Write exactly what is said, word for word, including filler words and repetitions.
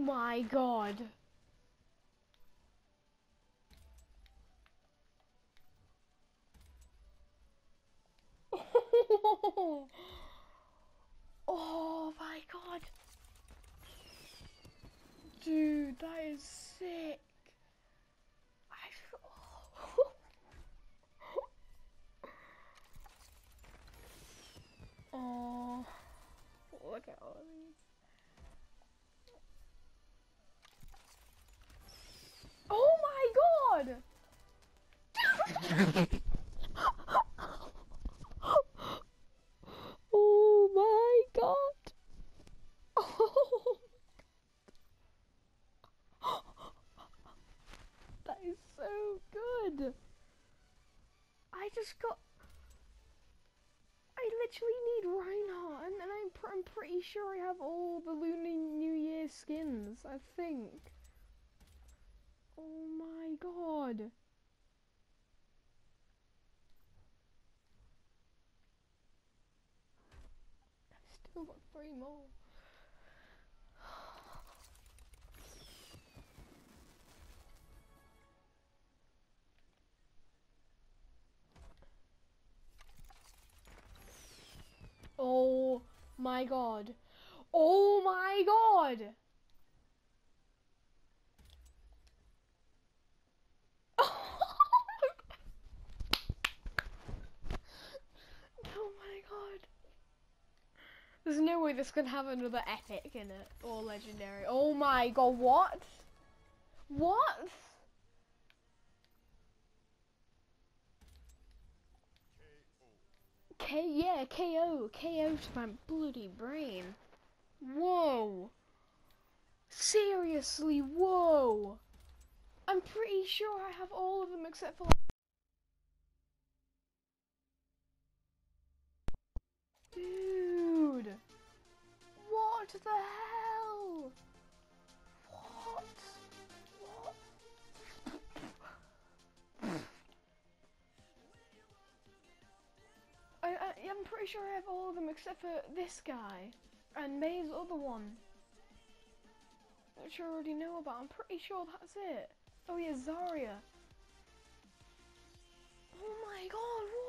my god. Oh my god. Dude, that is sick. I oh, look at all these. Oh my god! Oh my god! Oh, that is so good! I just got. I literally need Reinhardt, and then I'm, pr I'm pretty sure I have all the Lunar New Year skins, I think. Oh my god. I've still got three more. Oh my god. Oh my god. Oh my god. There's no way this can have another epic in it, or legendary. Oh my god, what? What? K, yeah, K O. K O to my bloody brain. Whoa. Seriously, whoa. I'm pretty sure I have all of them except for... Dude. What the hell? What? What? I, I, I'm pretty sure I have all of them except for this guy. And May's other one. Which I already know about. I'm pretty sure that's it. Oh yeah, Zarya. Oh my god, what?